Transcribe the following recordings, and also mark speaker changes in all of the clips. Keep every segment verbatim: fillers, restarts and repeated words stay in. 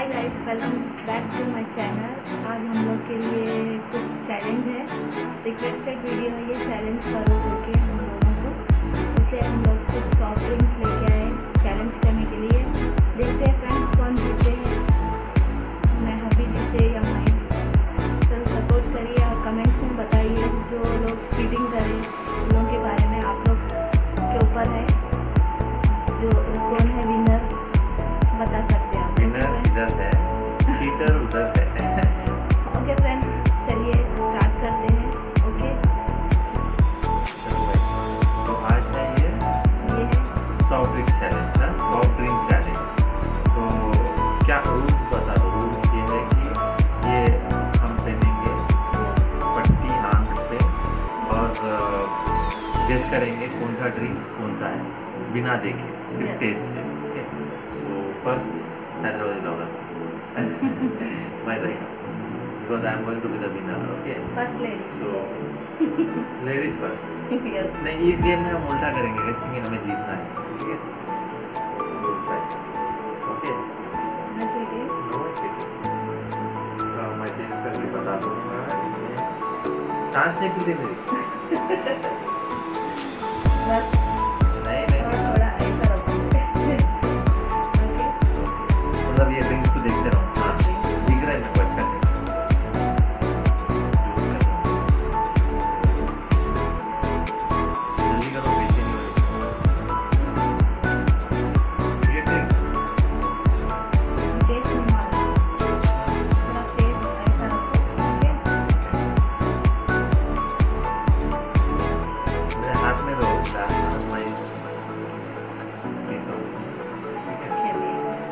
Speaker 1: Hi guys, welcome back to my channel. आज हम लोग के लिए कुछ चैलेंज है, रिक्वेस्टेड वीडियो है ये, चैलेंज करो करके हम लोगों को। इसलिए हम लोग कुछ सॉफ्ट ड्रिंक्स लेके आए चैलेंज करने के लिए। देखते हैं फ्रेंड्स कौन जीते हैं, मैं हबी जीते या मैं। चल सपोर्ट करिए और कमेंट्स में बताइए जो लोग चीटिंग करें उन लोगों के बारे में। आप लोग के ऊपर है जो कौन है विनर बता सकते हैं आप।
Speaker 2: विनर इधर है, चीटर उधर है।
Speaker 1: ओके फ्रेंड्स, चलिए स्टार्ट करते हैं। ओके
Speaker 2: चलो भाई, तो आज है ये
Speaker 1: ये है
Speaker 2: सॉफ्ट ड्रिंक चैलेंज ना, सॉफ्ट ड्रिंक चैलेंज। तो क्या रूल्स बता दो। रूल्स ये है कि ये हम पहनेंगे पट्टी आंख पे और गेस करेंगे कौन सा ड्रिंक कौन सा है बिना देखे, सिर्फ
Speaker 1: Yes.
Speaker 2: टेस्ट से। Okay, so first hello logger my right, because I am going to be the winner. Okay,
Speaker 1: first lady.
Speaker 2: so ladies first.
Speaker 1: Yes
Speaker 2: नहीं, इस गेम में हम उल्टा करेंगे guys, क्योंकि हमें जीतना है। ठीक है, ओके,
Speaker 1: मैं जीती।
Speaker 2: No cheating. सो मैं टेस्ट करके बता दूंगा। इसमें सांस नहीं खुलती मेरी।
Speaker 1: बस
Speaker 2: नहीं नहीं,
Speaker 1: थोड़ा थोड़ा ऐसा रखो। ओके
Speaker 2: मतलब ये ड्रिंक्स को देखते रहो। हाँ, दिख रहा है मेरे को अच्छा है। जल्दी करो, बेचैनी हो रही है। ये ड्रिंक
Speaker 1: टेस्ट नहीं मालूम, थोड़ा टेस्ट ऐसा रखो। ओके
Speaker 2: मेरे हाथ में दो ग्लास, हाथ में देखो। ठीक है,
Speaker 1: खेलिए।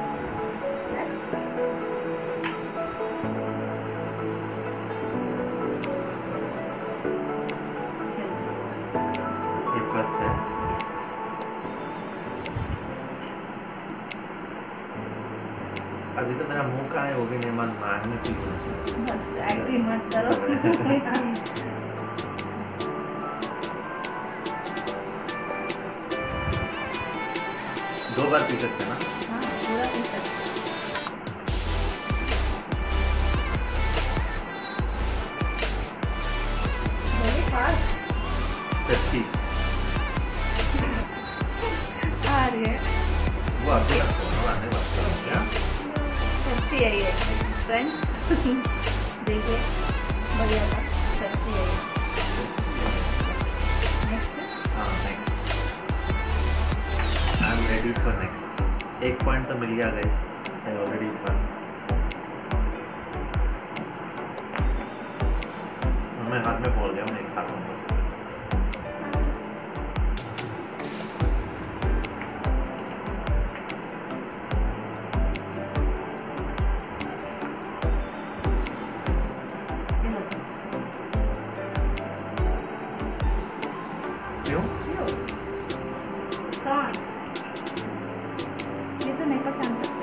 Speaker 2: ये फर्स्ट है। अभी तो मेरा मुंह का है, वो भी नहीं मान मारने की।
Speaker 1: बस एक्टिंग मत करो।
Speaker 2: दो बार पी सकते हैं ना।
Speaker 1: हाँ पूरा पी सकते हैं। बोलिए फास्ट
Speaker 2: पेप्सी,
Speaker 1: आ रही है।
Speaker 2: वो आपको लगता है आने वाला है क्या?
Speaker 1: पेप्सी है ये फ्रेंड्स। देखिए बढ़िया था, पेप्सी है ये। नेक्स्ट
Speaker 2: हाँ, next I am ready for next. एक पॉइंट तो मिल गया गाइस, आई ऑलरेडी वन। मैं हाथ में बोल गया, मैं एक खाता हूँ बस।
Speaker 1: ये लो।
Speaker 2: क्यों?
Speaker 1: लो। कहाँ? ये तो नहीं पहचान सकते।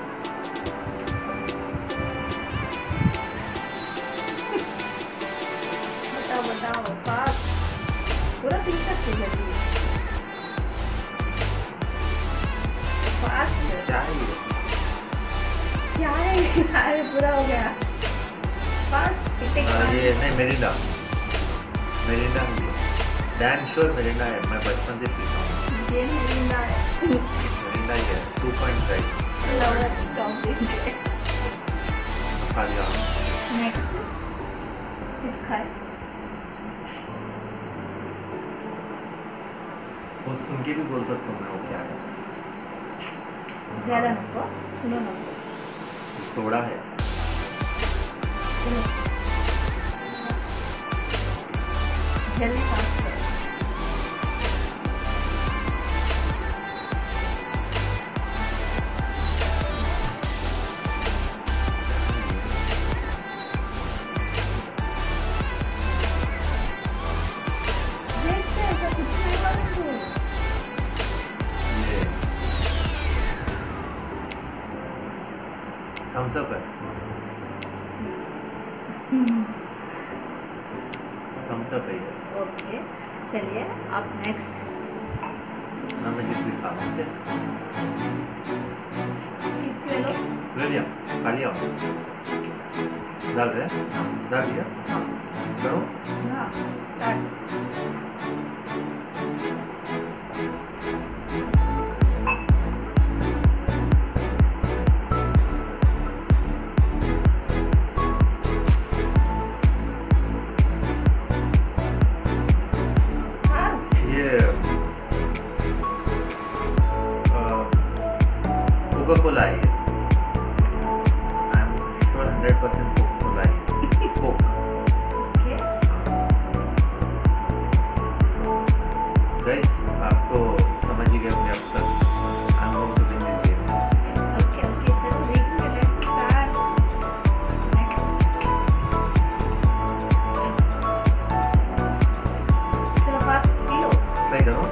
Speaker 1: बताओ बताओ फास्ट, पूरा पी सकते जल्दी फास्ट।
Speaker 2: क्या है ये?
Speaker 1: क्या है? अरे पूरा हो गया फास्ट। टिक
Speaker 2: हाँ, ये नहीं, मेरिंडा। मेरिंडा है ये। डैम श्योर मेरिंडा है, मैं बचपन से पीता हूँ।
Speaker 1: ये मेरिंडा है।
Speaker 2: मेरिंडा ही है, two point five.
Speaker 1: Lover topic.
Speaker 2: खा लिया।
Speaker 1: नेक्स्ट चिप्स खाए।
Speaker 2: वो सुन के भी बोल सकता हूँ मैं, वो क्या है?
Speaker 1: ज़्यादा नको, सुनो ना।
Speaker 2: सोडा है।
Speaker 1: सुनो जल्दी फास्ट करो। देखते हैं, ऐसा कुछ नहीं मालूम।
Speaker 2: ये थम्स अप है। थम्स अप है ये।
Speaker 1: ओके चलिए आप नेक्स्ट।
Speaker 2: ना मैं चिप्स भी खा रहा हूँ।
Speaker 1: चिप्स ले लो।
Speaker 2: ले लिया, खा लिया। डाल रहे हैं? डाल दिया?
Speaker 1: हाँ
Speaker 2: करो।
Speaker 1: हाँ स्टार्ट।
Speaker 2: कोका-कोला है। I am sure hundred percent Coca Cola है। कोक।
Speaker 1: ओके।
Speaker 2: गाइस आप तो समझ ही गए होंगे अब तक। I am going to win this game.
Speaker 1: Okay okay चलो देखिए, लेट्स स्टार्ट। नेक्स्ट चलो फास्ट पी लो।
Speaker 2: ट्राई करो।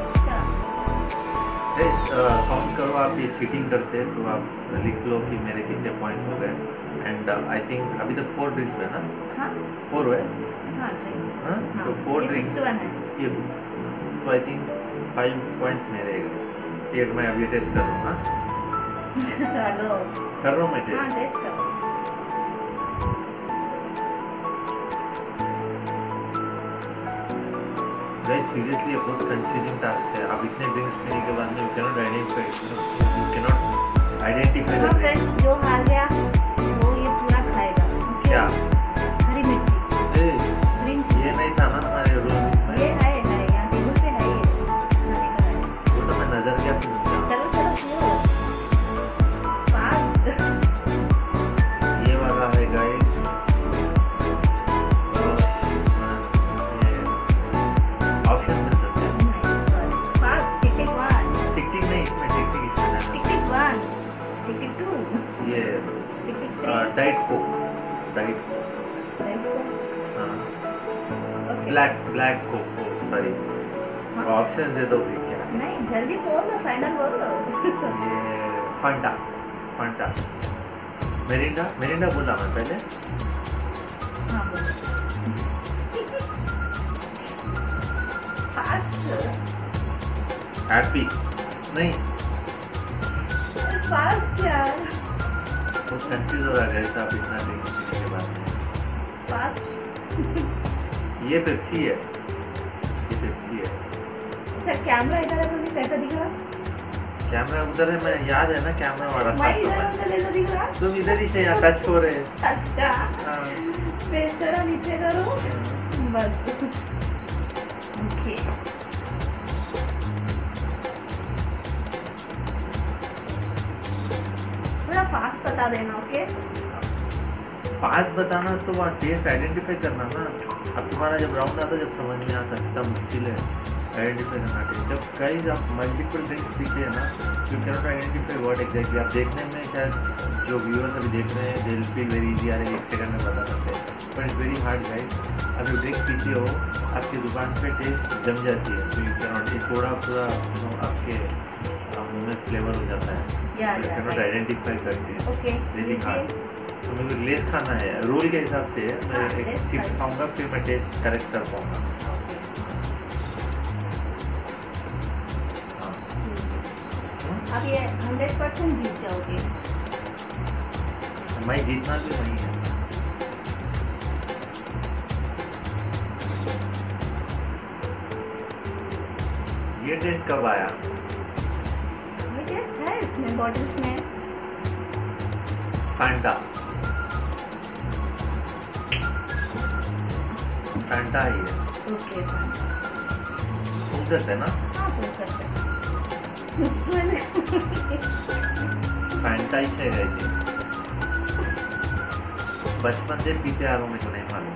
Speaker 1: चलो
Speaker 2: काउंट करो। आप ये चीटिंग करते हैं तो आप लिख लो कि मेरे कितने पॉइंट्स हो गए। एंड आई थिंक अभी तक फोर ड्रिंक्स हुए ना?
Speaker 1: हाँ
Speaker 2: फोर हुए।
Speaker 1: हाँ ड्रिंक्स।
Speaker 2: हाँ तो फोर ड्रिंक्स
Speaker 1: वन है।
Speaker 2: ये तो आई थिंक फाइव पॉइंट्स मेरे गए। एक मैं अभी टेस्ट कर रहा हूँ। हाँ
Speaker 1: चलो
Speaker 2: कर रहा हूँ मैं
Speaker 1: हाँ
Speaker 2: टेस्ट।
Speaker 1: टेस्ट करो।
Speaker 2: गाइस सीरियसली ये बहुत कंफ्यूजिंग टास्क है। आप इतने ड्रिंक्स पीने के बाद में you can not identify you can not identify
Speaker 1: हाँ फ्रेंड्स, जो हार गया वो ये पूरा खाएगा। ओके?
Speaker 2: क्या?
Speaker 1: हरी मिर्ची,
Speaker 2: ए,
Speaker 1: ग्रीन चिली।
Speaker 2: ये नहीं था ना हमारे रूल में।
Speaker 1: ये है है यहाँ टेबल पे है ये खाने का है।
Speaker 2: वो तो मैं नजर क्या से
Speaker 1: चलो चलो पियो फास्ट।
Speaker 2: ये वाला है गाइस। ऑप्शन मिल सकते हैं।
Speaker 1: Sorry fast. Tick tick one,
Speaker 2: tick tick नहीं, इसमें टिक टिक इसमें
Speaker 1: टिक tick one, tick tick two,
Speaker 2: ये
Speaker 1: tick tick three.
Speaker 2: Diet Coke. Diet हाँ
Speaker 1: okay
Speaker 2: black black Coke. Sorry options दे दो भी क्या?
Speaker 1: नहीं जल्दी बोल दो, फाइनल बोल दो।
Speaker 2: ये फंटा फंटा मेरिंडा मेरिंडा बोला मैं पहले।
Speaker 1: हाँ बोलो फास्ट
Speaker 2: हैप्पी नहीं,
Speaker 1: फास्ट यार
Speaker 2: बहुत कंफ्यूज हो रहा है गाइस आप इतना ड्रिंक्स पीने के बाद में।
Speaker 1: फास्ट।
Speaker 2: ये पेप्सी है। ये पेप्सी है।
Speaker 1: अच्छा कैमरा इधर है तो भी कैसा दिख रहा?
Speaker 2: कैमरा उधर है, मैं याद है ना कैमरा वाला
Speaker 1: मैं
Speaker 2: था
Speaker 1: इधर
Speaker 2: समय।
Speaker 1: उधर ऐसा दिख रहा?
Speaker 2: तुम इधर ही से यहाँ टच हो रहे हैं।
Speaker 1: अच्छा
Speaker 2: हाँ।
Speaker 1: फेस करो, नीचे करो बस। ओके थोड़ा फास्ट बता देना। ओके
Speaker 2: फास्ट बताना तो वहाँ टेस्ट आइडेंटिफाई करना ना। अब तुम्हारा जब राउंड आता जब समझ में आता कितना मुश्किल है आइडेंटिफाई करना टेस्ट। जब कई आप मल्टीपल ड्रिंक्स दिखते हैं ना you can not identify what exactly. आप देखने में शायद जो व्यूअर्स अभी देख रहे हैं they will feel very easy, यार एक सेकंड में बता सकते हैं, but it's very hard guys. अभी ड्रिंक्स पीते हो आपकी दुकान पे टेस्ट जम जाती है तो यू कैन नॉट, ये सोडा पूरा यू नो आपके मुंह में फ्लेवर हो जाता है,
Speaker 1: या
Speaker 2: यू कैन नॉट आइडेंटिफाई करते हैं।
Speaker 1: Okay
Speaker 2: really hard. तो मेरे को लेस खाना है रोल के हिसाब से। मैं
Speaker 1: हाँ,
Speaker 2: एक
Speaker 1: लेस
Speaker 2: चिप्स
Speaker 1: खाइए।
Speaker 2: खाऊंगा फिर मैं टेस्ट करेक्ट कर पाऊंगा। हाँ।
Speaker 1: अब ये हंड्रेड परसेंट जीत जाओगे।
Speaker 2: मैं जीतना भी वही है। ये टेस्ट कब आया?
Speaker 1: ये टेस्ट है इसमें बॉटल्स में।
Speaker 2: फैंटा फैंटा ही है।
Speaker 1: ओके
Speaker 2: सुन सकते हैं ना?
Speaker 1: हाँ बोल सकते हैं।
Speaker 2: फैंटा ही है ऐसे। बचपन से पीते आ रहा हूँ, मुझे नहीं मालूम।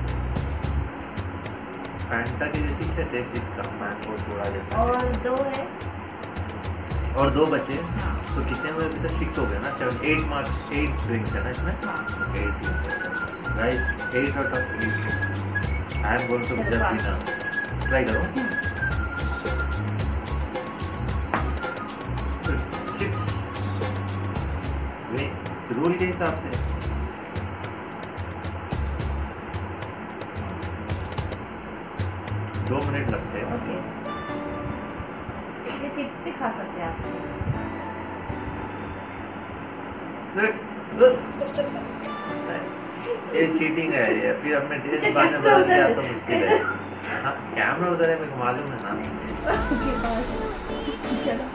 Speaker 2: फैंटा की जैसी है टेस्ट इसका, मैंगो सोडा जैसा।
Speaker 1: और दो है।
Speaker 2: और दो बचे
Speaker 1: हाँ
Speaker 2: तो कितने हुए? अभी तक सिक्स हो गए ना। Seven eight marks eight drinks है ना इसमें।
Speaker 1: हाँ
Speaker 2: eight guys, eight out of eight. I am going to
Speaker 1: चलो,
Speaker 2: जस्ट
Speaker 1: पास।
Speaker 2: विनर। ट्राई करो। चिप्स रूल के हिसाब से दो मिनट लगते हैं।
Speaker 1: ओके ये चिप्स भी खा सकते हैं आप।
Speaker 2: ये चीटिंग है ये, फिर अपने टेस्ट बाद में बदल दिया तो मुश्किल है। हाँ कैमरा उधर है, मेरे को मालूम है ना।
Speaker 1: चलो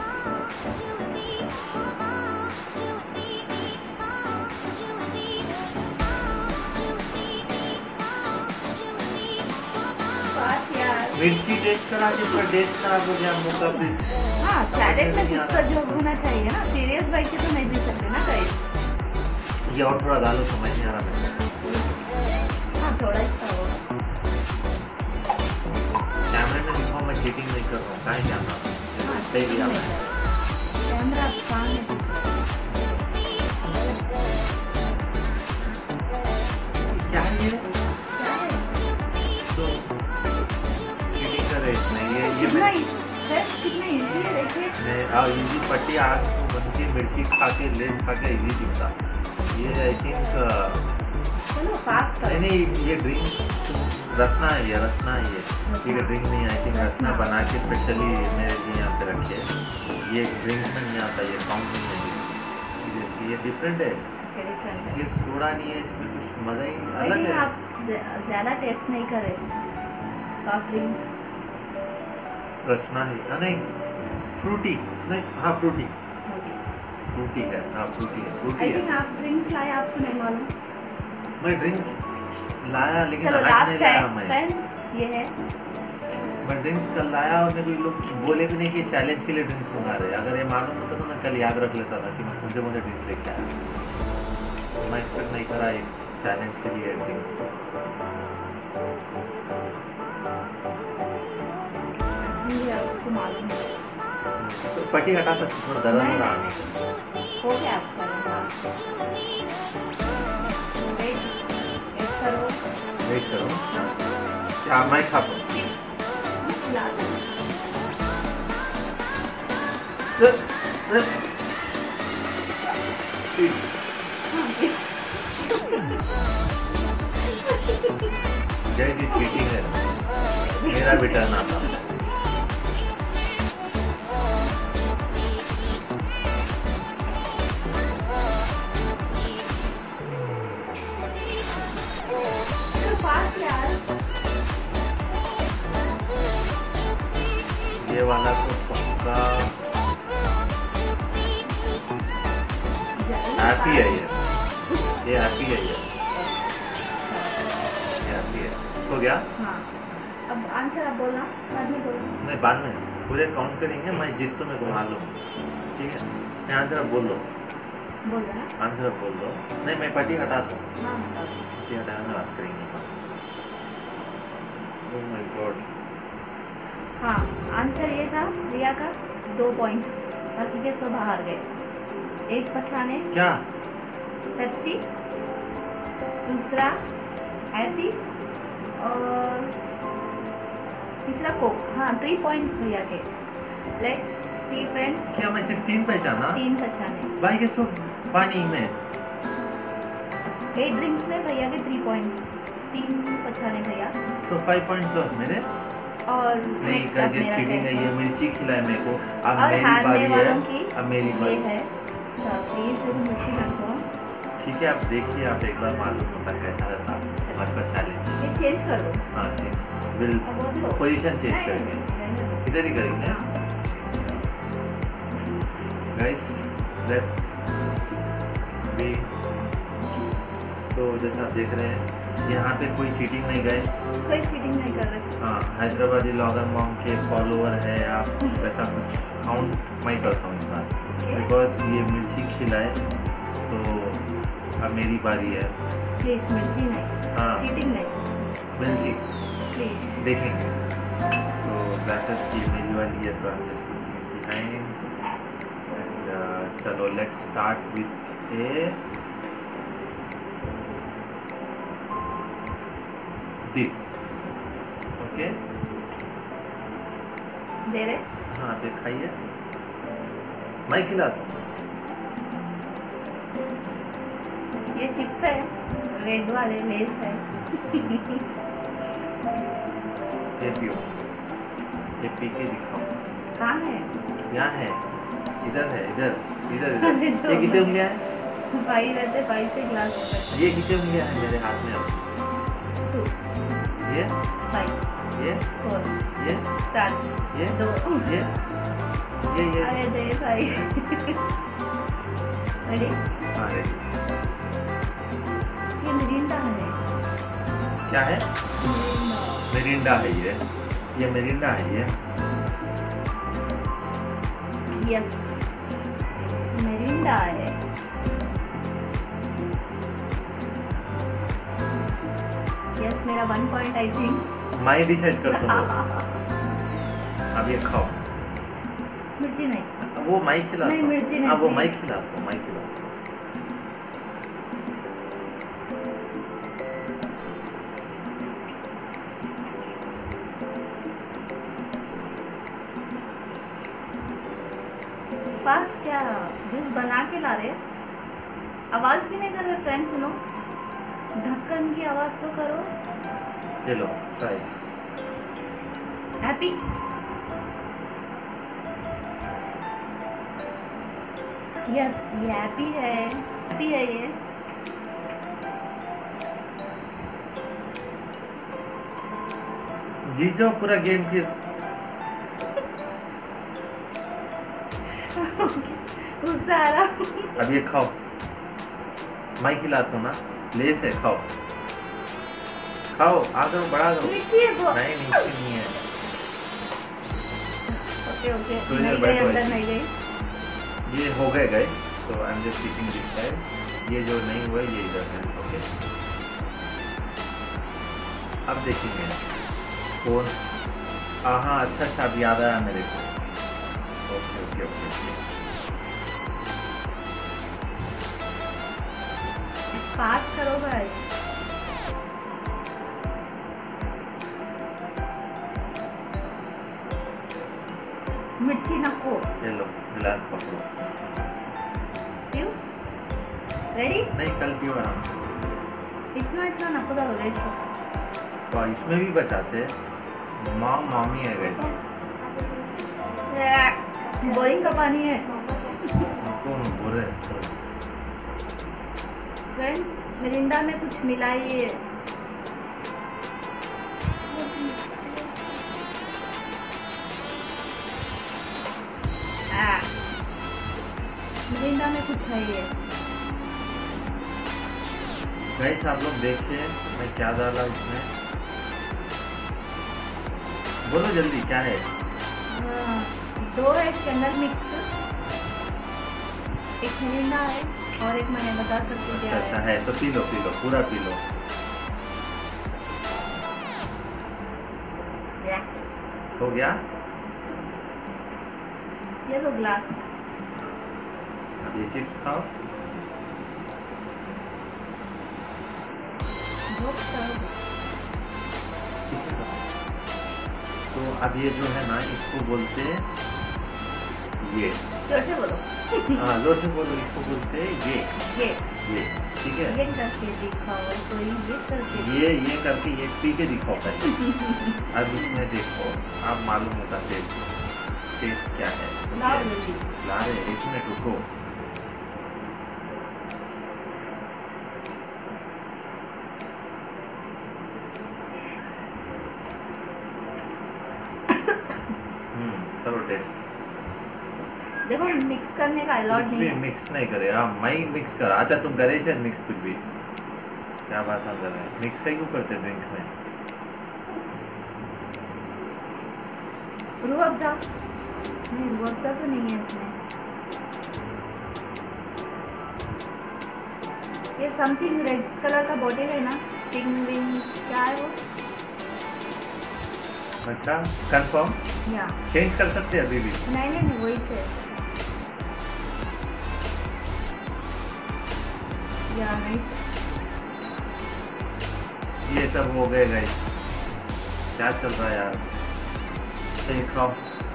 Speaker 2: मिर्ची टेस्ट करा के पूरा टेस्ट खराब हो गया मुंह का। फिर
Speaker 1: हाँ सैलेड में कुछ तो जो होना चाहिए ना, सीरियस बाइट के तो नहीं पी सकते ना गाइस।
Speaker 2: ये और थोड़ा डालो, समझ नहीं आ रहा मेरे
Speaker 1: को। हाँ थोड़ा ही खाओ।
Speaker 2: कैमरे में दिखाओ, मैं चीटिंग नहीं कर रहा हूँ। कहाँ कैमरा? हाँ सही दिया मैं।
Speaker 1: कैमरा सामने।
Speaker 2: क्या है ये? ये ये
Speaker 1: कितना कितना इजी है देखिए।
Speaker 2: मैं और इजी पट्टी आग बन के मिर्ची खा के ले खा के इजी दिखता। ये आई थिंक
Speaker 1: चलो फास्ट
Speaker 2: नहीं नहीं ये ड्रिंक रसना है, ये रसना है ये ये ड्रिंक नहीं, आई थिंक रसना बना के स्पेशली मेरे लिए यहाँ पे रखे है। ये ड्रिंक में नहीं आता, ये काउंट नहीं है, ये डिफरेंट है। ये सोडा नहीं है, इसमें कुछ मजा ही अलग है।
Speaker 1: आप ज़्यादा टेस्ट नहीं करें सॉफ्ट ड्रिंक्स।
Speaker 2: रसना है हाँ नहीं फ्रूटी नहीं, हाँ फ्रूटी फ्रूटी है, हाँ फ्रूटी है फ्रूटी है।
Speaker 1: आप ड्रिंक्स लाए, आपको नहीं मालूम?
Speaker 2: मैं ड्रिंक्स लाया लेकिन
Speaker 1: चलो लास्ट
Speaker 2: है
Speaker 1: फ्रेंड्स ये है।
Speaker 2: मैं ड्रिंक्स कल लाया और मेरे लोग बोले भी नहीं कि चैलेंज के लिए ड्रिंक्स मंगा रहे। अगर ये मालूम होता तो मैं कल याद रख लेता था कि मैं मुझे मुझे ड्रिंक्स लेके आया। मैं एक्सपेक्ट नहीं करा एक चैलेंज के लिए ड्रिंक्स।
Speaker 1: आपको मालूम है
Speaker 2: तो पट्टी हटा सकते, थोड़ा दर्द हो रहा है।
Speaker 1: हो गया वेट करो
Speaker 2: वेट करो क्या मैं खा पाऊँ? जय जी चीटिंग है, मेरा भी टर्न आता। ये वाला तो पक्का हैप्पी है, ये ये हैप्पी है, ये हैप्पी है। हो गया?
Speaker 1: हाँ। अब आंसर आप बोलना, बाद में बोलना।
Speaker 2: नहीं बाद में पूरे काउंट करेंगे, मैं जीत तो मैं को मालूम, ठीक है? मैं आंसर आप बोल दो।
Speaker 1: बोल रहा
Speaker 2: आंसर आप बोल दो। नहीं मैं पट्टी हटा दूँ।
Speaker 1: हाँ
Speaker 2: पट्टी हटाने बात करेंगे। Oh my god.
Speaker 1: हाँ आंसर ये था रिया का, दो पॉइंट्स, बाकी के सब हार गए। एक पछाने
Speaker 2: क्या
Speaker 1: पेप्सी, दूसरा हैप्पी और तीसरा कोक। हाँ थ्री पॉइंट्स भैया के। Let's see friends.
Speaker 2: क्या मैं सिर्फ तीन पहचाना?
Speaker 1: तीन पछाने
Speaker 2: भाई के सब पानी में।
Speaker 1: एट ड्रिंक्स में भैया के थ्री पॉइंट्स, तीन पछाने भैया
Speaker 2: तो फाइव पॉइंट्स लॉस मेरे।
Speaker 1: और
Speaker 2: नहीं गाइस ये चीटिंग है, ये मिर्ची खिलाए मेरे को। अब
Speaker 1: और
Speaker 2: मेरी
Speaker 1: हारने
Speaker 2: बारी
Speaker 1: वालों
Speaker 2: है,
Speaker 1: की
Speaker 2: अब मेरी बारी
Speaker 1: है। प्लीज मिर्ची रखो।
Speaker 2: ठीक है आप देखिए, आप एक बार मालूम होता है कैसा रहता है आपका चैलेंज।
Speaker 1: ये चेंज कर दो।
Speaker 2: हाँ चेंज विल पोजीशन चेंज करेंगे, इधर ही करेंगे गाइस। Let's be. तो जैसा आप देख रहे हैं यहाँ पे कोई चीटिंग नहीं गाइस,
Speaker 1: कोई चीटिंग नहीं कर रहे।
Speaker 2: हाँ हैदराबादी लॉगर मॉम के फॉलोअर है आप, वैसा कुछ काउंट मैं करता हूँ इस बार, बिकॉज ये मिर्ची खिलाए। तो अब मेरी बारी है।
Speaker 1: प्लीज मिर्ची नहीं,
Speaker 2: हाँ
Speaker 1: चीटिंग नहीं,
Speaker 2: मिर्ची
Speaker 1: प्लीज
Speaker 2: देखेंगे। तो दैट की मेरी वाली है, तो हम जस्ट बिहाइंड। चलो let's start with a this. Okay
Speaker 1: दे रहे।
Speaker 2: हाँ दिखाइए, मैं खिलाता हूँ।
Speaker 1: ये चिप्स है, रेड वाले लेस है।
Speaker 2: ये पियो, ये पी के दिखाओ।
Speaker 1: कहाँ है?
Speaker 2: यहाँ है, इधर है, इधर इधर
Speaker 1: अरे
Speaker 2: इधर।
Speaker 1: जो
Speaker 2: ये कितने उंगलियां हैं?
Speaker 1: भाई रहते भाई से ग्लास पकड़।
Speaker 2: ये कितने उंगलियां हैं मेरे हाथ में अब?
Speaker 1: टू,
Speaker 2: ये
Speaker 1: फाइव,
Speaker 2: ये
Speaker 1: फोर,
Speaker 2: ये
Speaker 1: स्टार्ट।
Speaker 2: ये
Speaker 1: दो।
Speaker 2: ये ये ये
Speaker 1: अरे दे भाई। रेडी?
Speaker 2: हाँ ready।
Speaker 1: ये मिरिंडा है।
Speaker 2: क्या है?
Speaker 1: मिरिंडा।
Speaker 2: मिरिंडा है ये ये मिरिंडा है ये।
Speaker 1: यस, मिरिंडा है। यस, मेरा वन पॉइंट आई थिंक।
Speaker 2: मैं डिसाइड करता हूँ। अब ये खाओ।
Speaker 1: मिर्ची नहीं।
Speaker 2: वो माई खिला
Speaker 1: नहीं, मिर्ची नहीं,
Speaker 2: हाँ वो
Speaker 1: please।
Speaker 2: माई खिला दो माई खिला दो।
Speaker 1: पास क्या जूस बना के ला रहे? आवाज भी नहीं कर रहे फ्रेंड्स, सुनो। ढक्कन की आवाज तो करो।
Speaker 2: ये लो फ्राई।
Speaker 1: हैप्पी? यस, ये हैप्पी है। हैप्पी है ये।
Speaker 2: जीत जाओ पूरा गेम फिर।
Speaker 1: गुस्सा आ रहा।
Speaker 2: अब ये खाओ। मैं खिलाता हूँ ना, ले से खाओ खाओ। आ करो, बड़ा करो।
Speaker 1: मिर्ची है वो।
Speaker 2: नहीं नीचे नहीं है।
Speaker 1: ओके ओके,
Speaker 2: तो इधर
Speaker 1: नहीं गई,
Speaker 2: बैठो
Speaker 1: अंदर
Speaker 2: ऐसे।
Speaker 1: नहीं गई।
Speaker 2: ये हो गए गए तो I am just teaching this side. ये जो नहीं हुआ ये इधर है। ओके अब देखेंगे कौन। हाँ अच्छा अच्छा, अब याद आया मेरे को। Okay okay okay okay.
Speaker 1: Pass करो भाई। मिर्ची नको।
Speaker 2: ये लो गिलास पकड़ो।
Speaker 1: पियो। रेडी?
Speaker 2: नहीं कल पियो आराम से।
Speaker 1: इतना इतना नको डालो रेड को।
Speaker 2: तो इसमें भी बचाते हैं। माँ मामी है गैस।
Speaker 1: बोरिंग का पानी है।
Speaker 2: कौन बोल रहे हैं?
Speaker 1: फ्रेंड्स, मिरिंडा में कुछ मिलाइए। आ, मिरिंडा में कुछ है ये।
Speaker 2: गैस आप लोग देखिए मैं क्या डाला इसमें। बोलो जल्दी क्या है?
Speaker 1: हाँ, दो है कैंडल मिक्स, एक मिरिंडा है और एक मैंने बता सकती हूँ क्या
Speaker 2: अच्छा
Speaker 1: है।
Speaker 2: है तो पी लो पी लो पूरा पी लो।
Speaker 1: या,
Speaker 2: हो गया?
Speaker 1: ये लो ग्लास।
Speaker 2: अब ये चिप्स खाओ।
Speaker 1: बहुत सारा।
Speaker 2: तो अब ये जो है ना इसको बोलते हैं ये।
Speaker 1: जोर से बोलो।
Speaker 2: हाँ जोर से बोलो। इसको बोलते हैं ये
Speaker 1: ये
Speaker 2: ये ठीक है।
Speaker 1: ये करके दिखाओ कोई, ये करके।
Speaker 2: ये ये करके ये पी के दिखाओ पहले। अब इसमें देखो आप मालूम होता टेस्ट टेस्ट क्या है।
Speaker 1: लाओ जल्दी।
Speaker 2: ला रहे एक मिनट रुको। हम्म करो टेस्ट।
Speaker 1: देखो मिक्स करने का अलॉट
Speaker 2: कुछ
Speaker 1: नहीं
Speaker 2: भी
Speaker 1: है।
Speaker 2: मिक्स नहीं करे। हाँ मैं मिक्स कर। अच्छा तुम करे शायद मिक्स कुछ भी। क्या बात हम कर रहे हैं? मिक्स क्यों करते ड्रिंक में?
Speaker 1: रूह अफ़ज़ा नहीं, रूह अफ़ज़ा तो नहीं है इसमें। ये समथिंग रेड कलर का बॉटल है ना, स्टिंग विंग क्या है वो?
Speaker 2: अच्छा कंफर्म
Speaker 1: या
Speaker 2: चेंज कर सकते हैं अभी भी?
Speaker 1: नहीं नहीं नहीं, वही से। या नहीं,
Speaker 2: ये सब हो गए गाइस। क्या चल रहा है यार? ये खाओ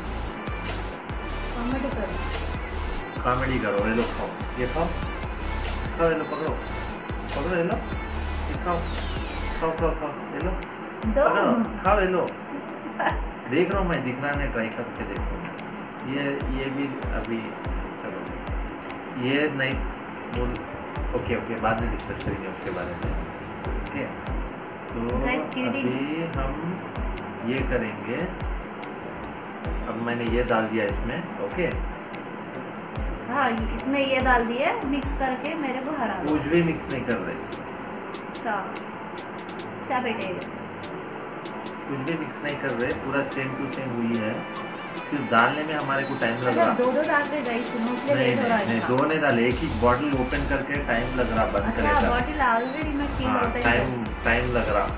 Speaker 1: कॉमेडी करो।
Speaker 2: कॉमेडी करो। ये लो खाओ। ये खाओ खाओ। ये लो पकड़ो पकड़ो। ये लो ये खाओ खाओ खाओ खाओ। ये लो
Speaker 1: दो।
Speaker 2: पकड़ो खाओ। ये लो देख रहा हूँ मैं, दिखलाने ट्राई करके देखो। ये ये भी अभी चलो ये नहीं बोल, ओके ओके बाद में डिस्कस करेंगे उसके बारे में। ओके तो अभी हम ये करेंगे। अब मैंने ये डाल दिया इसमें। ओके
Speaker 1: हाँ इसमें ये डाल दिया मिक्स करके मेरे को हरा।
Speaker 2: कुछ भी मिक्स नहीं कर रहे।
Speaker 1: अच्छा अच्छा बेटे
Speaker 2: कुछ भी मिक्स नहीं कर रहे, पूरा सेम टू सेम हुई है। सिर्फ डालने में हमारे को टाइम लग रहा।
Speaker 1: दो दो डाल के गई सुनो इसलिए
Speaker 2: नहीं,
Speaker 1: लेट हो रहा है।
Speaker 2: नहीं, दो नहीं डाले, एक ही बॉटल ओपन करके टाइम लग रहा बंद
Speaker 1: अच्छा,
Speaker 2: करेगा।
Speaker 1: बॉटल ऑलरेडी मैं फील
Speaker 2: हाँ,
Speaker 1: होता है
Speaker 2: टाइम टाइम लग रहा।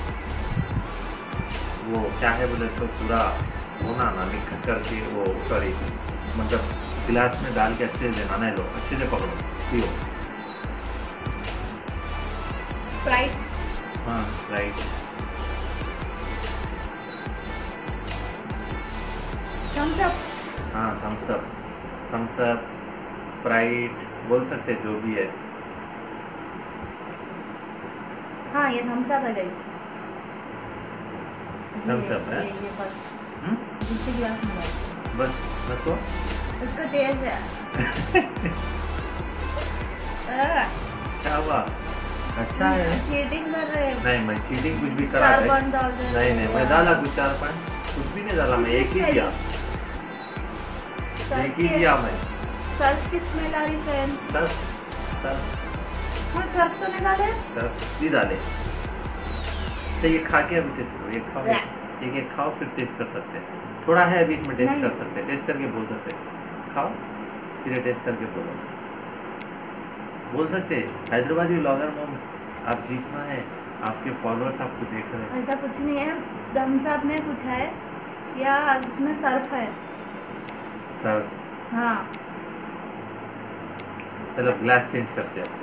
Speaker 2: वो क्या है बोले तो पूरा होना ना मिक्स करके वो सॉरी मतलब गिलास में डाल के अच्छे से देना। नहीं लो अच्छे से पकड़ो पियो।
Speaker 1: स्प्राइट
Speaker 2: हाँ राइट।
Speaker 1: थम्स अप
Speaker 2: हाँ Thums Up Thums Up Sprite बोल सकते जो भी है।
Speaker 1: हाँ ये थम्स अप है गाइस।
Speaker 2: थम्स अप है
Speaker 1: ये, ये बस
Speaker 2: हम्म
Speaker 1: दूसरे गिलास में डाल
Speaker 2: बस रखो।
Speaker 1: उसका तेज है।
Speaker 2: क्या हुआ? अच्छा है।
Speaker 1: चीटिंग कर रहे हैं।
Speaker 2: नहीं मैं चीटिंग कुछ भी करा
Speaker 1: चार
Speaker 2: है
Speaker 1: पाँच डाल रहे हैं।
Speaker 2: नहीं नहीं मैं डाला कुछ चार पाँच कुछ भी नहीं डाला। मैं एक ही दिया एक ही दिया मैं।
Speaker 1: सर्फ की स्मेल आ रही फ्रेंड।
Speaker 2: सर्फ सर्फ
Speaker 1: हाँ सर्फ तो नहीं डाले।
Speaker 2: सर्फ नहीं डाले। तो ये खा के अभी टेस्ट करो। ये खाओ एक एक खाओ फिर टेस्ट कर सकते हैं। थोड़ा है अभी इसमें टेस्ट कर सकते हैं। टेस्ट करके बोल सकते हैं। खाओ फिर ये टेस्ट करके बोलो बोल सकते हैं। हैदराबादी व्लॉगर मोम आप जीतना है। आपके फॉलोअर्स आपको देख रहे हैं।
Speaker 1: ऐसा कुछ नहीं है। थम्स अप में कुछ है या इसमें सर्फ है।
Speaker 2: सर्फ
Speaker 1: हाँ
Speaker 2: चलो ग्लास चेंज करते हैं।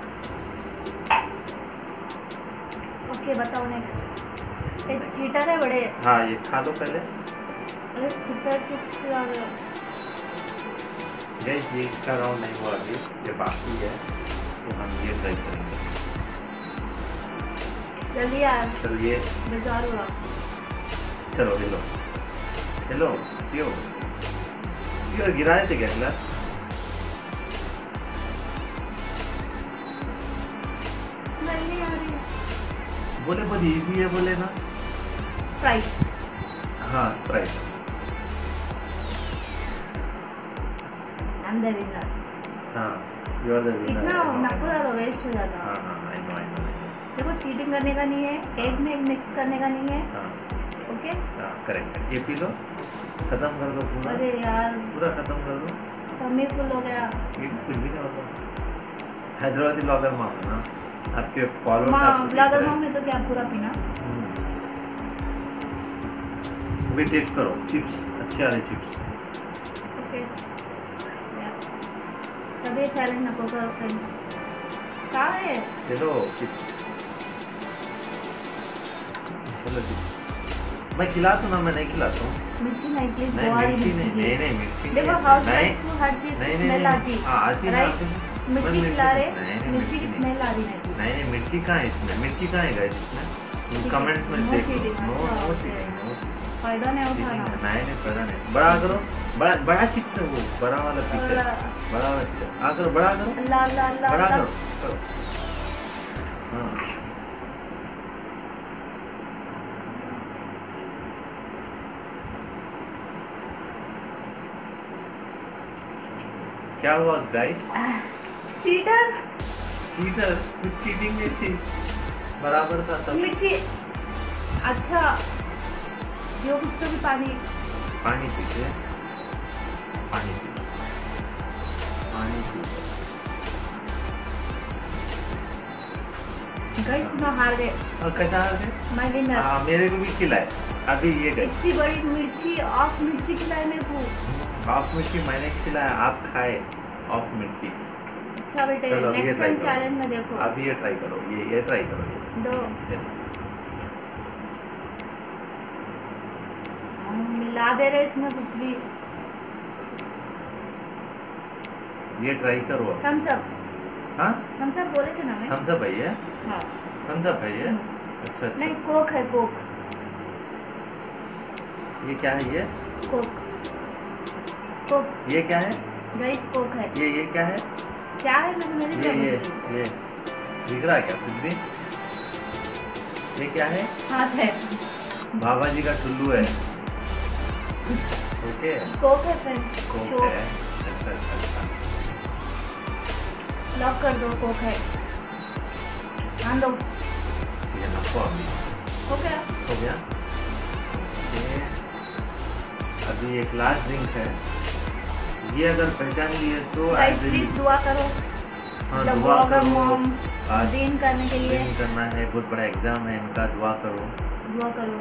Speaker 1: ओके बताओ नेक्स्ट। एक चीटर है बड़े।
Speaker 2: हाँ ये खा लो पहले।
Speaker 1: अरे कितना चिप्स खिला रहे हो।
Speaker 2: गैस ये इसका राउंड नहीं हुआ अभी, ये बाकी है तो हम ये ट्राई करेंगे।
Speaker 1: जल्दी यार
Speaker 2: चलिए
Speaker 1: बाजार हुआ।
Speaker 2: चलो ले लो हेलो पियो पियो। गिराए थे क्या गिलास?
Speaker 1: स्मेल नहीं आ रही है।
Speaker 2: बोले बहुत इजी है बोले ना।
Speaker 1: स्प्राइट
Speaker 2: हाँ Sprite.
Speaker 1: I am the winner.
Speaker 2: हाँ यू आर द विनर।
Speaker 1: इतना नाको ज़्यादा वेस्ट हो जाता।
Speaker 2: हाँ हाँ आई नो आई नो।
Speaker 1: देखो चीटिंग करने का नहीं है। एक में एक मिक्स करने का नहीं है।
Speaker 2: हाँ
Speaker 1: ओके
Speaker 2: हाँ करेक्ट। ये पी लो खत्म कर दो पूरा।
Speaker 1: अरे यार
Speaker 2: पूरा खत्म कर दो।
Speaker 1: टमी फुल हो गया।
Speaker 2: ये कुछ भी नहीं होता। हैदराबादी ब्लॉगर माम ना आपके फॉलोअर्स
Speaker 1: माँ
Speaker 2: आपको देख
Speaker 1: ब्लॉगर
Speaker 2: रहे
Speaker 1: माँ
Speaker 2: हैं।
Speaker 1: में तो क्या पूरा पीना।
Speaker 2: अभी टेस्ट करो चिप्स अच्छे आ रहे चिप्स।
Speaker 1: ओके तभी चैलेंज नको करो फ्रेंड्स। कहाँ है?
Speaker 2: चलो चिप्स चलो चिप्स। मैं खिलाता हूँ ना मैं नहीं खिलाता हूँ।
Speaker 1: मिर्ची नहीं प्लीज
Speaker 2: नहीं
Speaker 1: बहुत ही
Speaker 2: मिर्ची नहीं
Speaker 1: मिर्ची
Speaker 2: नहीं
Speaker 1: है।
Speaker 2: नहीं मिर्ची
Speaker 1: देखो
Speaker 2: नहीं
Speaker 1: हाउस
Speaker 2: नहीं
Speaker 1: वाइफ को हर चीज
Speaker 2: नहीं
Speaker 1: स्मेल
Speaker 2: नहीं
Speaker 1: आती
Speaker 2: हाँ आती है
Speaker 1: राइट।
Speaker 2: आती है। मैं
Speaker 1: मिर्ची खिला रहे
Speaker 2: नहीं नहीं
Speaker 1: मिर्ची की
Speaker 2: नहीं
Speaker 1: स्मेल आ रही नहीं।
Speaker 2: नहीं नहीं मिर्ची कहाँ है इसमें? मिर्ची कहाँ है गाइस इसमें?
Speaker 1: ठीक है,
Speaker 2: कमेंट्स में
Speaker 1: no
Speaker 2: देख लो।
Speaker 1: cheating,
Speaker 2: नो
Speaker 1: अच्छा,
Speaker 2: नो
Speaker 1: okay।
Speaker 2: चीटिंग नो
Speaker 1: फायदा नहीं
Speaker 2: चीटिंग
Speaker 1: उठाना।
Speaker 2: नहीं नहीं पता नहीं। बड़ा करो बड़ा बड़ा चिप्स है वो बड़ा वाला चिप्स है। बड़ा वाला चिप्स आ करो बड़ा करो
Speaker 1: अल्लाह अल्लाह अल्लाह
Speaker 2: बड़ा करो
Speaker 1: अल्लाह।
Speaker 2: करो। हाँ क्या हुआ गाइस?
Speaker 1: चीटर
Speaker 2: चीटर कुछ चीटिंग नहीं थी बराबर था सब।
Speaker 1: मिर्ची अच्छा यो कुछ तो भी पानी
Speaker 2: पानी पीते पानी पी पानी पी।
Speaker 1: गाइस मैं हार गए।
Speaker 2: और कैसा है?
Speaker 1: मैं विनर।
Speaker 2: हाँ मेरे को भी खिलाए अभी ये गई।
Speaker 1: इतनी बड़ी मिर्ची ऑफ मिर्ची खिलाए मेरे को।
Speaker 2: ऑफ मिर्ची मैंने खिलाया आप खाए ऑफ मिर्ची।
Speaker 1: अच्छा बेटे
Speaker 2: चलो अभी ये
Speaker 1: नेक्स्ट
Speaker 2: ट्राई
Speaker 1: टाइम चैलेंज में देखो।
Speaker 2: करो। अभी ये ट्राई करो ये ये ट्राई करो ये
Speaker 1: दो हम मिला दे रहे इसमें कुछ भी।
Speaker 2: ये ट्राई करो।
Speaker 1: थम्स अप
Speaker 2: हाँ
Speaker 1: थम्स अप बोले थे ना मैं।
Speaker 2: थम्स अप है ये?
Speaker 1: हाँ
Speaker 2: थम्स अप है ये? अच्छा अच्छा
Speaker 1: नहीं कोक है कोक।
Speaker 2: ये क्या है? ये
Speaker 1: कोक। कोक
Speaker 2: ये क्या है?
Speaker 1: गाइस कोक है।
Speaker 2: ये ये क्या है?
Speaker 1: क्या है? मैं मेरे
Speaker 2: ये ये ये दिख रहा है क्या कुछ भी? ये क्या है?
Speaker 1: हाथ है।
Speaker 2: बाबा जी का टुल्लू है। ओके
Speaker 1: कोक है फ्रेंड्स।
Speaker 2: कोक है। अच्छा अच्छा अच्छा।
Speaker 1: लॉक कर दो। कोक है। हाँ दो।
Speaker 2: ये नको अभी
Speaker 1: हो गया।
Speaker 2: हो गया। ये अभी एक लास्ट ड्रिंक है। ये अगर पहचान लिए तो
Speaker 1: गाइस प्लीज दुआ करो।
Speaker 2: हाँ
Speaker 1: जब
Speaker 2: दुआ
Speaker 1: अगर
Speaker 2: करो।
Speaker 1: मॉम
Speaker 2: आज
Speaker 1: दिन करने के लिए
Speaker 2: दिन करना है, बहुत बड़ा एग्जाम है इनका, दुआ करो।
Speaker 1: दुआ करो।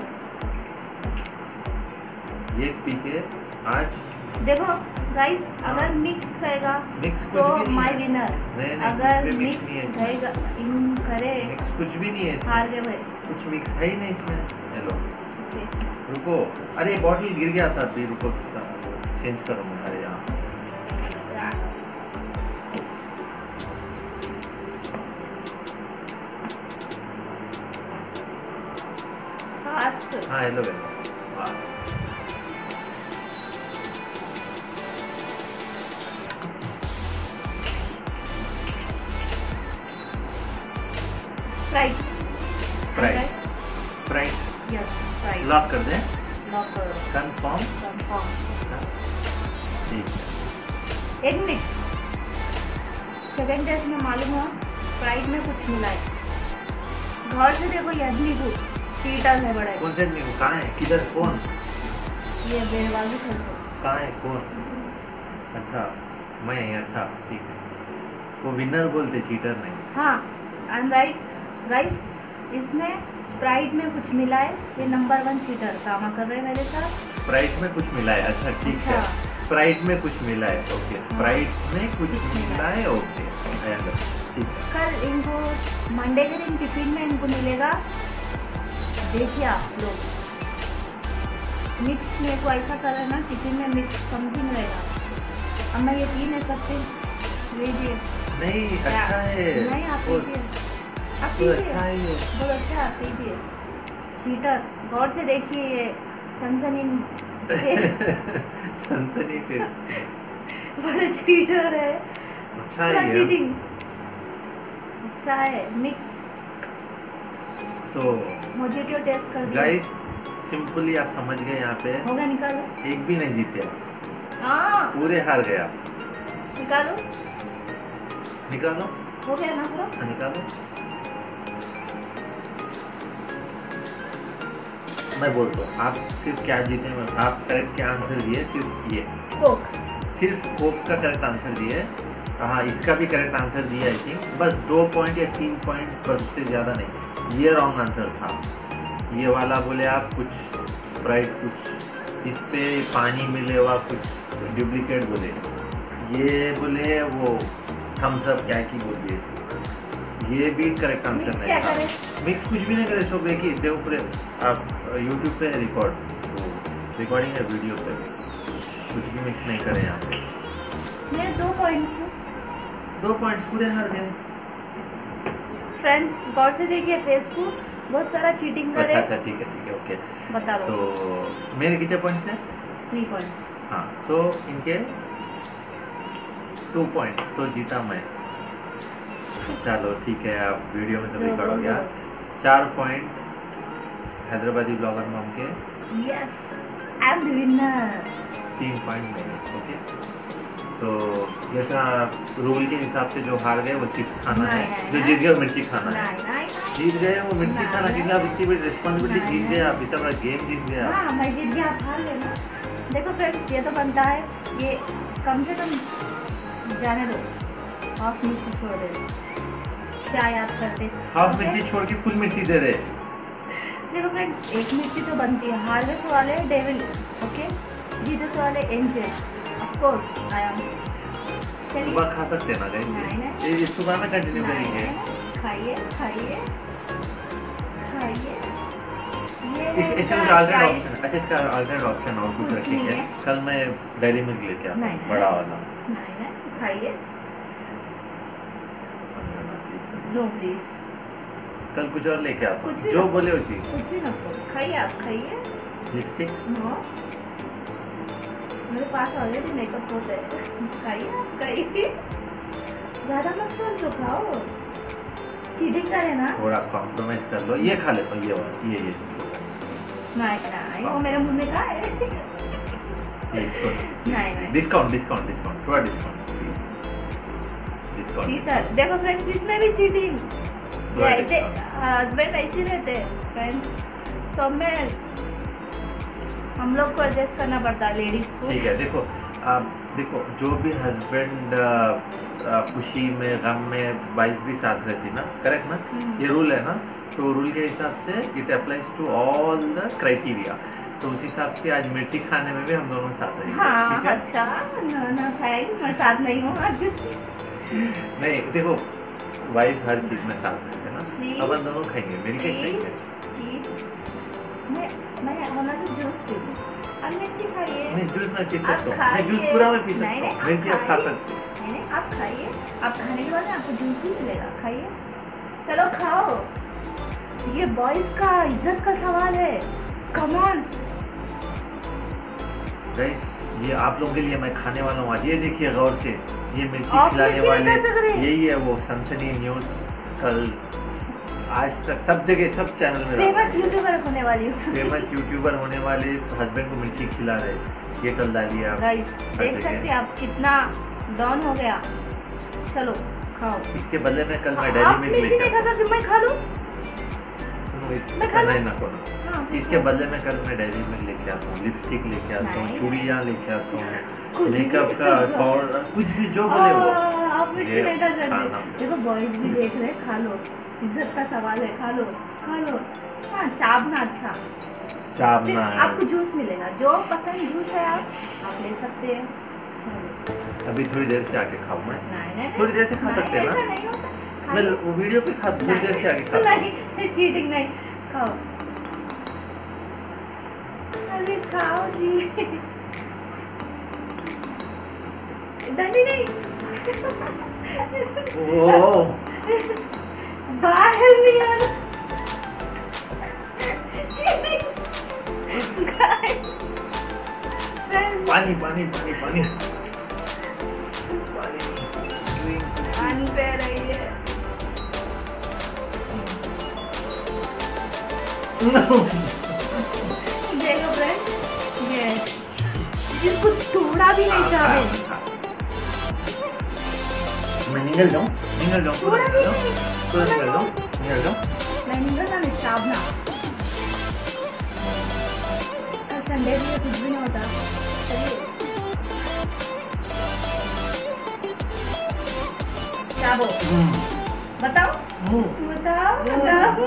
Speaker 2: ये पी के आज
Speaker 1: देखो गाइस अगर मिक्स रहेगा
Speaker 2: मिक्स कुछ
Speaker 1: तो
Speaker 2: भी नहीं
Speaker 1: माय
Speaker 2: है।
Speaker 1: विनर।
Speaker 2: नहीं नहीं
Speaker 1: अगर
Speaker 2: कुछ भी
Speaker 1: मिक्स
Speaker 2: मिक्स नहीं है इसमें।
Speaker 1: रहेगा इन करे
Speaker 2: मिक्स कुछ भी नहीं है इसमें।
Speaker 1: हार गए भाई।
Speaker 2: कुछ मिक्स है ही नहीं इसमें। हेलो
Speaker 1: ओके
Speaker 2: रुको, अरे बॉटल गिर गया था अभी, रुको चेंज करो मैं यहाँ।
Speaker 1: फास्ट।
Speaker 2: हाँ hello hello
Speaker 1: Sprite.
Speaker 2: Sprite Sprite
Speaker 1: yes Sprite.
Speaker 2: Lock कर दें।
Speaker 1: लॉक करो।
Speaker 2: कंफर्म।
Speaker 1: कंफर्म।
Speaker 2: ठीक है।
Speaker 1: एक मिनट। सेकंड टेस्ट में मालूम हुआ स्प्राइट में कुछ मिला है। घर से देखो ये आदमी को चीटर है बड़ा।
Speaker 2: कौन से नींबू कहाँ है? किधर? कौन?
Speaker 1: ये बेरवाजी खेलते।
Speaker 2: कहाँ है? कौन? अच्छा मैं। अच्छा ठीक है। वो विनर बोलते, चीटर नहीं।
Speaker 1: हाँ आई एम राइट गाइस। इसमें स्प्राइट में कुछ मिला है। ये नंबर वन चीटर काम कर रहे हैं मेरे साथ।
Speaker 2: स्प्राइट में कुछ मिला है। अच्छा ठीक है।
Speaker 1: अच्छा।
Speaker 2: स्प्राइट में कुछ मिला है। ओके स्प्राइट में कुछ
Speaker 1: कुछ मिला
Speaker 2: मिला है। ओके ठीक है।
Speaker 1: कल इनको मंडे के दिन टिफिन में इनको मिलेगा। देखिए आप लोग मिक्स में को ऐसा कलर ना टिफिन में मिक्स समथिंग रहेगा। अब मैं ये पी नहीं सकती। लीजिए।
Speaker 2: नहीं अच्छा है।
Speaker 1: नहीं आप
Speaker 2: वो-
Speaker 1: पीजिए। आप
Speaker 2: तो
Speaker 1: पीजिए।
Speaker 2: अच्छा है ये।
Speaker 1: बहुत अच्छा है, आप पीजिए। चीटर गौर से देखिए ये सनसनी फेस।
Speaker 2: सनसनी फेस।
Speaker 1: बड़ा चीटर है।
Speaker 2: अच्छा
Speaker 1: पूरा
Speaker 2: है ये।
Speaker 1: चीटिंग। अच्छा है मिक्स।
Speaker 2: तो
Speaker 1: मोजिटो टेस्ट कर दिया।
Speaker 2: गाइस सिंपली आप समझ गए, यहाँ पे
Speaker 1: होगा निकालो।
Speaker 2: एक भी नहीं जीते,
Speaker 1: हाँ
Speaker 2: पूरे हार गया।
Speaker 1: निकालो।
Speaker 2: निकालो।
Speaker 1: हो गया ना पूरा।
Speaker 2: हाँ, निकालो। मैं बोलता हूँ आप सिर्फ क्या जीते हैं, आप करेक्ट क्या आंसर दिए? सिर्फ ये
Speaker 1: कोक।
Speaker 2: सिर्फ कोक का करेक्ट आंसर दिए। हाँ इसका भी करेक्ट आंसर दिया आई थिंक, बस दो पॉइंट या तीन पॉइंट बस, उससे ज़्यादा नहीं। ये रॉन्ग आंसर था। ये वाला बोले आप कुछ स्प्राइट, कुछ इस पे पानी मिले हुआ, कुछ डुप्लीकेट बोले। ये बोले वो थम्स अप क्या की बोलिए, ये भी करेक्ट आंसर
Speaker 1: मिक्स
Speaker 2: नहीं
Speaker 1: क्या
Speaker 2: था।
Speaker 1: करें?
Speaker 2: मिक्स कुछ भी नहीं करे। सब देखिए देखो पूरे आप यूट्यूब पे रिकॉर्ड, तो रिकॉर्डिंग है वीडियो पे, कुछ भी मिक्स नहीं करे यहाँ पे।
Speaker 1: मेरे दो पॉइंट्स हैं।
Speaker 2: दो पॉइंट्स पूरे हार गए।
Speaker 1: फ्रेंड्स गौर से देखिए फेस को, बहुत सारा चीटिंग करे।
Speaker 2: अच्छा अच्छा ठीक है ठीक है ओके।
Speaker 1: बता दो।
Speaker 2: तो मेरे कितने पॉइंट्स हैं?
Speaker 1: Three points.
Speaker 2: हाँ तो इनके टू पॉइंट्स, तो जीता मैं। चलो ठीक है, आप वीडियो में सब रिकॉर्ड हो गया। चार पॉइंट हैदराबादी ब्लॉगर मॉम के।
Speaker 1: Yes I am the winner.
Speaker 2: तीन पॉइंट मेरे। ओके तो जैसा रूल के हिसाब से जो हार गए वो चिप्स खाना
Speaker 1: नहीं,
Speaker 2: है,
Speaker 1: नहीं,
Speaker 2: जो
Speaker 1: नहीं।
Speaker 2: जीत गए वो मिर्ची खाना है।
Speaker 1: नहीं नहीं
Speaker 2: जीत गए वो मिर्ची
Speaker 1: नहीं,
Speaker 2: खाना, क्योंकि आप इतनी बड़ी रिस्पॉन्सिबिलिटी
Speaker 1: नहीं,
Speaker 2: जीत गए, आप इतना बड़ा गेम जीत गए आप।
Speaker 1: हाँ मैं जीत गया, आप हार गए ना। देखो फ्रेंड्स ये तो बनता है, ये कम से कम जाने दो। हाफ मिर्ची छोड़ दे। क्या याद करते?
Speaker 2: Half
Speaker 1: okay?
Speaker 2: मिर्ची छोड़ के फुल मिर्ची दे रहे।
Speaker 1: देखो फ्रेंड्स एक मिर्ची तो बनती है। हार्वेस्ट वाले डेविल, ओके, जीतस वाले angel, of course I am. चलिए
Speaker 2: सुबह खा सकते हैं ना
Speaker 1: नहीं,
Speaker 2: गाइस,
Speaker 1: नहीं।
Speaker 2: ये सुबह में कंटिन्यू करेंगे।
Speaker 1: खाइए खाइए खाइए।
Speaker 2: इस
Speaker 1: ये
Speaker 2: इसका कुछ
Speaker 1: क्या
Speaker 2: अल्टरनेट
Speaker 1: प्राइस?
Speaker 2: ऑप्शन, अच्छा इसका अल्टरनेट ऑप्शन और कुछ
Speaker 1: कुछ
Speaker 2: रखेंगे।
Speaker 1: नहीं है।
Speaker 2: कल मैं डेयरी मिल्क लेके आता
Speaker 1: नहीं,
Speaker 2: हूँ, बड़ा वाला।
Speaker 1: नहीं नहीं खाइए।
Speaker 2: समझना प्लीज।
Speaker 1: No please.
Speaker 2: कल कुछ और लेके आता
Speaker 1: कुछ
Speaker 2: हूँ,
Speaker 1: भी
Speaker 2: जो
Speaker 1: रखो।
Speaker 2: बोले वो चीज।
Speaker 1: कुछ भी ना खाइए, आप खाइए।
Speaker 2: लिपस्टिक
Speaker 1: नो, मेरे पास ऑलरेडी मेकअप होता है। खाइए खाइए, ज़्यादा मत सोचो, खाओ, चीटिंग करे ना।
Speaker 2: थोड़ा कॉम्प्रोमाइज कर लो, ये खा लेता हूँ, ये वाला, ये ये
Speaker 1: नहीं नहीं, वो मेरे मुंह में का है।
Speaker 2: ये छोटा,
Speaker 1: नहीं नहीं,
Speaker 2: डिस्काउंट डिस्काउंट डिस्काउंट थोड़ा डिस्काउंट डिस्काउंट
Speaker 1: चीटर। देखो फ्रेंड्स, इसमें भी चीटिंग, ये ऐसे हस्बैंड ऐसे रहते हैं फ्रेंड्स, सब में हम लोग को एडजस्ट करना पड़ता है, लेडीज को।
Speaker 2: ठीक है, देखो आप देखो, जो भी हस्बैंड खुशी में गम में वाइफ भी साथ रहती ना, करेक्ट ना, ये रूल है ना, तो रूल के हिसाब से it applies to all the criteria, तो उस हिसाब से आज मिर्ची खाने में भी हम दोनों साथ रहेंगे।
Speaker 1: हाँ,
Speaker 2: ठीक है?
Speaker 1: अच्छा ना ना खाएगी, मैं साथ नहीं हूँ आज।
Speaker 2: नहीं देखो, वाइफ हर चीज में साथ रहते हैं ना, अपन दोनों खाएंगे, मिल के खाएंगे।
Speaker 1: मैं मैं होना तो जूस पी लूँ, अब मिर्ची खाइए।
Speaker 2: नहीं, जूस मैं पी
Speaker 1: आप
Speaker 2: सकता हूँ, मैं
Speaker 1: खाइए।
Speaker 2: जूस पूरा मैं पी सकता
Speaker 1: नहीं, नहीं,
Speaker 2: हूँ,
Speaker 1: आप
Speaker 2: मिर्ची आप खा
Speaker 1: खाइए।
Speaker 2: सकते हो।
Speaker 1: नहीं नहीं, आप खाइए, आप खाने के बाद ना आपको जूस भी मिलेगा, खाइए, चलो खाओ। ये बॉयज का इज्जत का सवाल है, कम ऑन।
Speaker 2: गाइस, ये आप लोगों के लिए मैं खाने वाला हूँ आज, ये देखिए गौर से, ये मिर्ची
Speaker 1: आप
Speaker 2: खिलाने
Speaker 1: मिर्ची
Speaker 2: वाले,
Speaker 1: नहीं खा सकते।
Speaker 2: यही है वो सनसनी न्यूज, कल आज तक सब जगह सब चैनल में
Speaker 1: फेमस यूट्यूबर होने वाली हूँ।
Speaker 2: फेमस यूट्यूबर होने वाले हस्बैंड को मिर्ची खिला रहे, ये कल डालिए आप।
Speaker 1: गाइस देख
Speaker 2: जगह।
Speaker 1: सकते हैं आप कितना डाउन हो गया। चलो खाओ।
Speaker 2: इसके बदले में कल मैं
Speaker 1: आप
Speaker 2: डेली मिल्क
Speaker 1: मिर्ची नहीं खा
Speaker 2: लेके आता
Speaker 1: सकते, मैं खा लूँ।
Speaker 2: हूँ।
Speaker 1: मैं खा लूँ?
Speaker 2: नहीं ना करो।
Speaker 1: हाँ,
Speaker 2: इसके बदले में कल मैं डेली मिल्क लेके आता हूँ, लिपस्टिक लेके आता हूँ,
Speaker 1: नहीं।
Speaker 2: चूड़ियाँ लेके आता हूँ,
Speaker 1: कुछ भी
Speaker 2: मेकअप का
Speaker 1: नहीं।
Speaker 2: पाउडर, कुछ भी जो बोले वो।
Speaker 1: आ, आप मिर्ची
Speaker 2: ये
Speaker 1: नहीं खा
Speaker 2: खाना
Speaker 1: सकते। देखो बॉयज भी देख रहे हैं, खा लो, इज्जत का सवाल है, खा लो खा लो। हाँ, चाबना अच्छा,
Speaker 2: चाबना
Speaker 1: फिर
Speaker 2: है।
Speaker 1: आपको जूस मिलेगा, जो पसंद जूस है आप आप ले सकते हैं। चलो।
Speaker 2: अभी थोड़ी देर से आके खाऊं मैं,
Speaker 1: नहीं नहीं,
Speaker 2: थोड़ी देर से खा
Speaker 1: नहीं,
Speaker 2: सकते हैं ना?
Speaker 1: ऐसा नहीं होता।
Speaker 2: मैं
Speaker 1: खाइए।
Speaker 2: वो वीडियो पे खा थोड़ी देर से आके खाता हूं।
Speaker 1: नहीं, चीटिंग नहीं, खाओ। अरे खाओ जी। डंडी नहीं।
Speaker 2: ओह,
Speaker 1: बाहर नहीं आ रहा। चीटिंग।
Speaker 2: पानी पानी पानी पानी
Speaker 1: पानी पे रही है। देखो फ्रेंड, ये इसको थोड़ा भी नहीं चाहे।
Speaker 2: मैं निकल जाऊं, निकल जाऊं,
Speaker 1: थोड़ा भी
Speaker 2: निकल
Speaker 1: नहीं।
Speaker 2: जाऊं, पूरा निकल जाऊं, निकल जाऊं।
Speaker 1: मैं निकल ना नहीं चाबना। कल संडे भी है, कुछ भी नहीं होता। चलिए चाबो, बताओ बताओ बताओ।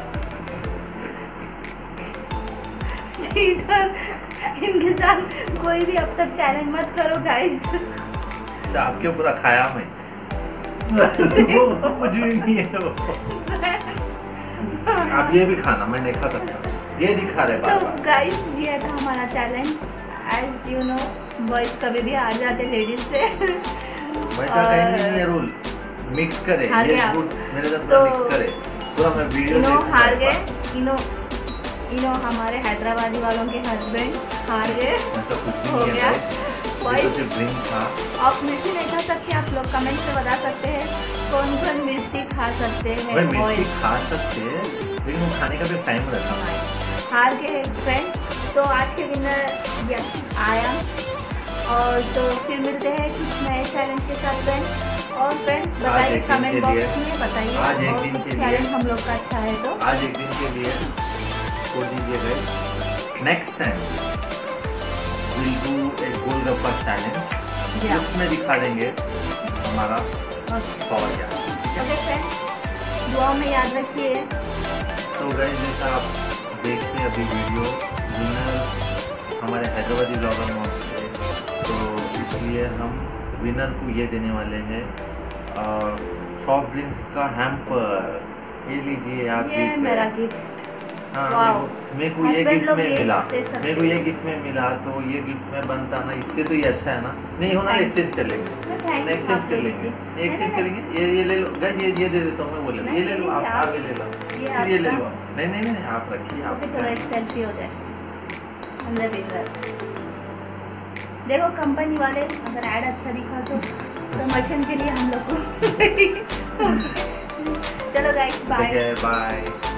Speaker 1: चीटर, इनके साथ कोई भी अब तक चैलेंज मत करो गाइस।
Speaker 2: चाप के पूरा खाया मैं। वो कुछ भी नहीं है वो। आप ये भी खाना, मैं नहीं खा सकता, ये दिखा रहे बार
Speaker 1: तो
Speaker 2: बार।
Speaker 1: गाइस ये था हमारा challenge. As you know, boys कभी भी हार जाते लेडीज से।
Speaker 2: वैसा कहीं नहीं है रूल, मिक्स करे,
Speaker 1: हार
Speaker 2: ये
Speaker 1: गया।
Speaker 2: गुड मेरे साथ
Speaker 1: तो
Speaker 2: मिक्स करे, पूरा मैं वीडियो
Speaker 1: इनो
Speaker 2: देखूंगा
Speaker 1: हार
Speaker 2: एक
Speaker 1: गए।
Speaker 2: बार।
Speaker 1: इनो इनो हमारे हैदराबादी वालों के हस्बैंड हार गए।
Speaker 2: ऐसा कुछ भी
Speaker 1: हो
Speaker 2: नहीं
Speaker 1: गया।
Speaker 2: है भाई, ये
Speaker 1: Boys,
Speaker 2: तो सिर्फ ड्रिंक था।
Speaker 1: आप मिर्ची नहीं खा सकते, आप लोग कमेंट में बता सकते हैं कौन कौन मिर्ची खा सकते हैं।
Speaker 2: भाई मिर्ची
Speaker 1: boys।
Speaker 2: खा सकते हैं, लेकिन वो खाने का भी टाइम रहता है।
Speaker 1: हार गए फ्रेंड्स। तो आज के विनर आया, और तो फिर मिलते हैं कुछ नए चैलेंज के साथ फ्रेंड्स। और फ्रेंड्स बताइए
Speaker 2: एक दिन
Speaker 1: कमेंट
Speaker 2: के
Speaker 1: बॉक्स
Speaker 2: लिए-
Speaker 1: में बताइए,
Speaker 2: आज एक
Speaker 1: और
Speaker 2: दिन
Speaker 1: कुछ
Speaker 2: के लिए-
Speaker 1: चैलेंज हम लोग का अच्छा है तो।
Speaker 2: आज एक दिन के लिए छोड़ दीजिए गए। Next time will do a golgappa challenge,
Speaker 1: Yeah.
Speaker 2: उसमें दिखा देंगे हमारा
Speaker 1: ओके
Speaker 2: पावर क्या है।
Speaker 1: ओके फ्रेंड्स, दुआ में याद रखिए।
Speaker 2: तो गाइस, जैसा आप देखते हैं अभी वीडियो, विनर हमारे हैदराबादी ब्लॉगर मॉल से, तो इसलिए हम विनर को ये देने वाले हैं सॉफ्ट ड्रिंक्स का हैम्पर। ये लीजिए आप,
Speaker 1: ये
Speaker 2: जीत
Speaker 1: मेरा
Speaker 2: गए।
Speaker 1: गिफ्ट।
Speaker 2: हाँ,
Speaker 1: वाओ।
Speaker 2: मेरे को ये
Speaker 1: Husband
Speaker 2: गिफ्ट
Speaker 1: लोग
Speaker 2: में
Speaker 1: ये
Speaker 2: मिला,
Speaker 1: दे सकते
Speaker 2: मेरे को ये गिफ्ट में मिला, तो ये गिफ्ट में बनता ना, इससे तो ये अच्छा है ना। नहीं होना,
Speaker 1: Thanks.
Speaker 2: एक्सचेंज कर लेंगे,
Speaker 1: Thanks,
Speaker 2: एक्सचेंज
Speaker 1: आप
Speaker 2: कर
Speaker 1: ले
Speaker 2: लेंगे,
Speaker 1: लीजिए।
Speaker 2: एक्सचेंज
Speaker 1: नहीं,
Speaker 2: करेंगे। ये ये ले लो गाइस, ये ये दे देता हूँ मैं, बोले
Speaker 1: नहीं,
Speaker 2: ये ले लो,
Speaker 1: नहीं,
Speaker 2: आप
Speaker 1: आप
Speaker 2: आप ये ले लो,
Speaker 1: ये
Speaker 2: फिर ये ले
Speaker 1: आपका-
Speaker 2: लो। नहीं नहीं नहीं, आप रखिए, आप
Speaker 1: ओके चलो एक सेल्फी हो जाए। अंदर भेज रहा है। देखो कंपनी वाले अगर ऐड अच्छा दिखा तो प्रमोशन के लिए हम लोग को चलो गाइस बाय
Speaker 2: बाय।